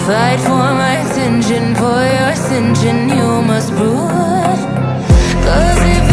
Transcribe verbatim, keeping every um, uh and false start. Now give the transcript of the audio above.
Fight for my attention, for your ascension you must prove. 'Cause if